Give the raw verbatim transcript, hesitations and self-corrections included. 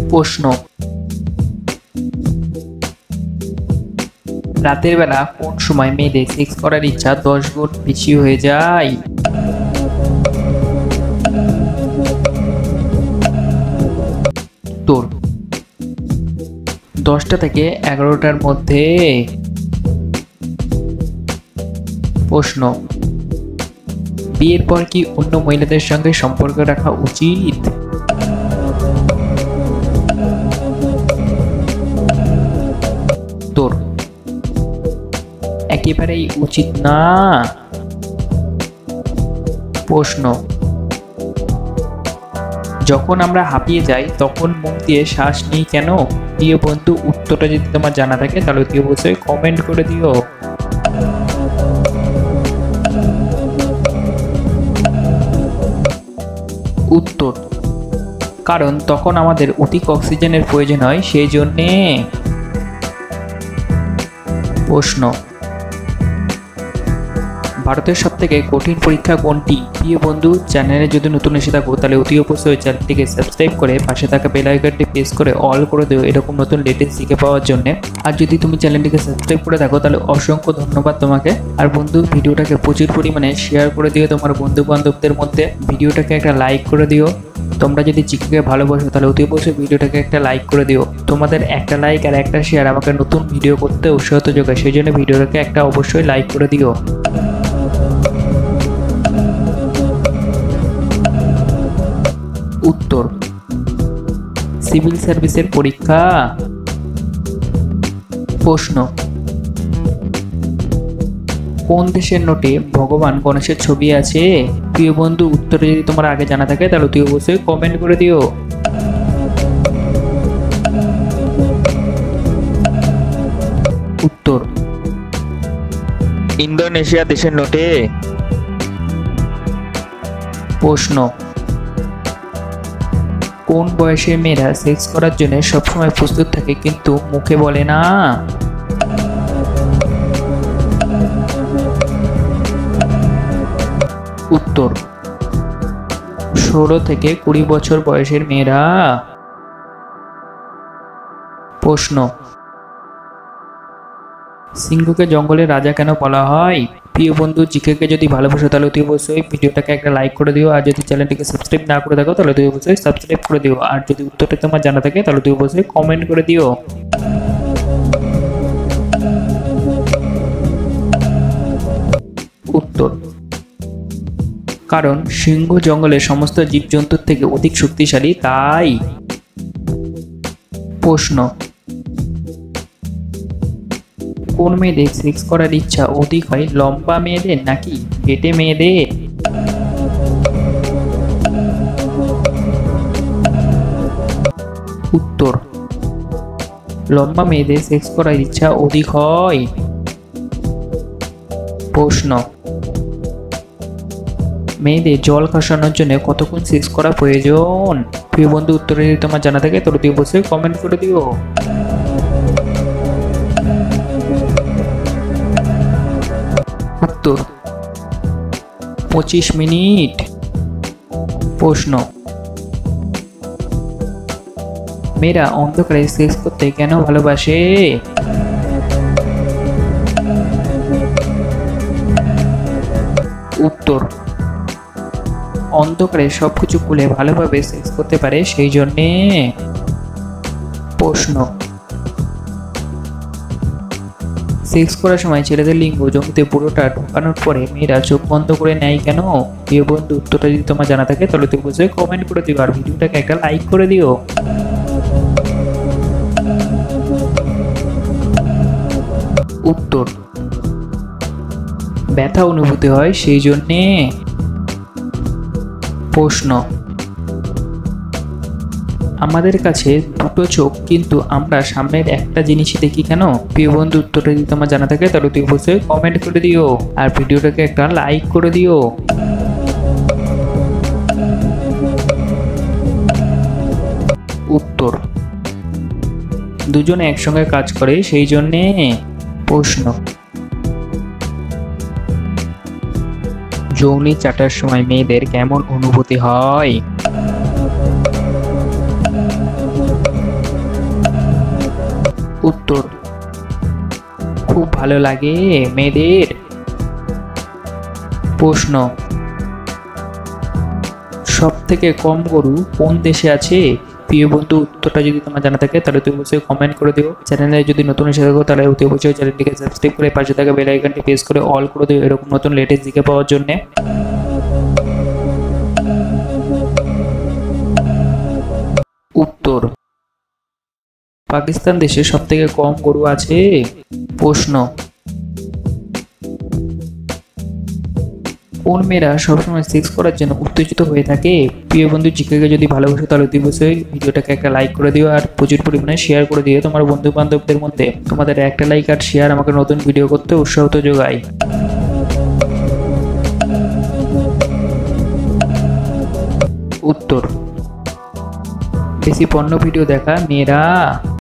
প্রশ্ন, রাতের বেলা কোন সময় মেয়েদের সেক্স করার ইচ্ছা দশ গুণ বেশি হয়ে যায়? উত্তর, দশটা থেকে এগারোটার মধ্যে। প্রশ্ন, বিয়ের পর কি অন্য মহিলাদের সঙ্গে সম্পর্ক রাখা উচিত? উত্তর, একেবারেই উচিত না। প্রশ্ন, যখন আমরা হাঁপিয়ে যাই তখন মুখ দিয়ে শ্বাস নিই কেন? প্রিয় বন্ধু, উত্তরটা যদি তোমার জানা থাকে তাহলে তুই অবশ্যই কমেন্ট করে দিও। উত্তর, কারণ তখন আমাদের অধিক অক্সিজেনের প্রয়োজন হয়, সেই জন্যে। প্রশ্ন, ভারতের সব থেকে কঠিন পরীক্ষা কোনটি? প্রিয় বন্ধু, চ্যানেলে যদি নতুন এসে থাকো তাহলে অতি অবশ্যই চ্যানেলটিকে সাবস্ক্রাইব করে পাশে থাকা বেল আইকনটি প্রেস করে অল করে দিও এরকম নতুন লেটেস্ট শিখে পাওয়ার জন্য। আর যদি তুমি চ্যানেলটিকে সাবস্ক্রাইব করে থাকো তাহলে অসংখ্য ধন্যবাদ তোমাকে। আর বন্ধু, ভিডিওটাকে প্রচুর পরিমাণে শেয়ার করে দিও তোমার বন্ধু বান্ধবদের মধ্যে। ভিডিওটাকে একটা লাইক করে দিও। তোমরা যদি চিকুকে ভালোবাসো তাহলে অতি অবশ্যই ভিডিওটাকে একটা লাইক করে দিও। তোমাদের একটা লাইক আর একটা শেয়ার আমাকে নতুন ভিডিও করতে উৎসাহিত যোগায়, সেই জন্য ভিডিওটাকে একটা অবশ্যই লাইক করে দিও। উত্তর, সিভিল সার্ভিসের পরীক্ষা। প্রশ্ন, কোন দেশের নোটে ভগবান গণেশের ছবি আছে? প্রিয় বন্ধু, উত্তর যদি তোমার আগে জানা থাকে তাহলে তুই অবশ্যই কমেন্ট করে দিও। উত্তর, ইন্দোনেশিয়া দেশের নোটে। প্রশ্ন, কোন বয়সের মেয়েরা সেক্স করার জন্য সবসময় প্রস্তুত থাকে কিন্তু মুখে বলে না? উত্তর, ষোলো থেকে কুড়ি বছর বয়সের মেয়েরা। প্রশ্ন, সিংহকে জঙ্গলের রাজা কেন বলা হয়? প্রিয় বন্ধু, জিকেকে যদি ভালোবাসো তাহলে তুই অবশ্যই ভিডিওটাকে একটা লাইক করে দিও। আর যদি চ্যানেলটিকে সাবস্ক্রাইব না করে থাকো তাহলে তুই অবশ্যই সাবস্ক্রাইব করে দিও। আর যদি উত্তরটা তোমার জানা থাকে তাহলে তুই অবশ্যই কমেন্ট করে দিও। উত্তর, কারণ সিংহ জঙ্গলের সমস্ত জীবজন্তুর থেকে অধিক শক্তিশালী, তাই। প্রশ্ন, কোন মেয়েদের সেক্স করার ইচ্ছা অধিক হয়, লম্বা মেয়েদের নাকি হেঁটে মেয়েদের? উত্তর, লম্বা মেয়েদের সেক্স করার ইচ্ছা অধিক হয়। প্রশ্ন, মেয়েদের জল খসানোর জন্য কতক্ষণ সেক্স করা প্রয়োজন? প্রিয় বন্ধু, উত্তরে যদি তোমার জানা থাকে তাহলে তুই অবশ্যই কমেন্ট করে দিও। উত্তর, পঁচিশ মিনিট। প্রশ্ন, মেয়েরা অন্ধকারে সেক্স করতে কেন ভালোবাসে? উত্তর, অন্ধকারে সবকিছু খুলে ভালোভাবে সেক্স করতে পারে, সেই জন্যে। প্রশ্ন, সেক্স করার সময় ছেলেদের লিঙ্গ জমিতে পুরোটা ঢোকানোর পরে মেয়েরা চোখ বন্ধ করে নেয় কেন? প্রিয় বন্ধু, উত্তরটা যদি তোমার জানা থাকে তাহলে তুই অবশ্যই কমেন্ট করে দিও আর ভিডিওটাকে একটা লাইক করে দিও। উত্তর, ব্যথা অনুভূতি হয়, সেই জন্যে। প্রশ্ন, আমাদের কাছে দুটো চোখ কিন্তু আমরা সামনের একটা জিনিসই দেখি কেন? প্রিয় বন্ধু, উত্তরটা যদি তোমার জানা থাকে তাহলে তুই অবশ্যই কমেন্ট করে দিও আর ভিডিওটাকে একটা লাইক করে দিও। উত্তর, দুজনে একসঙ্গে কাজ করে, সেই জন্যে। প্রশ্ন, যৌনি চাটার সময় মেয়েদের কেমন অনুভূতি হয়? উত্তর, খুব ভালো লাগে মেয়েদের। প্রশ্ন, সব থেকে কম গরু কোন দেশে আছে? প্রিয় বন্ধু, উত্তরটা যদি তোমার জানা থাকে তাহলে তুমি অবশ্যই কমেন্ট করে দিও। চ্যানেলে যদি নতুন এসে থাকো তাহলে অতি অবশ্যই চ্যানেলটিকে সাবস্ক্রাইব করে পাশে থাকা বেল আইকনটি প্রেস করে অল করে দিও এরকম নতুন লেটেস্ট দিকে পাওয়ার জন্য। উত্তর, পাকিস্তান দেশে সব থেকে কম গরু আছে। প্রশ্ন, কোন মেয়েরা সবসময় সেক্স করার জন্য উত্তেজিত হয়ে থাকে? প্রিয় বন্ধু, জিকেকে যদি ভালোবাসো তাহলে অতি অবশ্যই ভিডিওটাকে একটা লাইক করে দিও আর প্রচুর পরিমাণে শেয়ার করে দিও তোমার বন্ধু বান্ধবদের মধ্যে। তোমাদের একটা লাইক আর শেয়ার আমাকে নতুন ভিডিও করতে উৎসাহ যোগায়। উত্তর, বেশি পর্ণ ভিডিও দেখা মেয়েরা।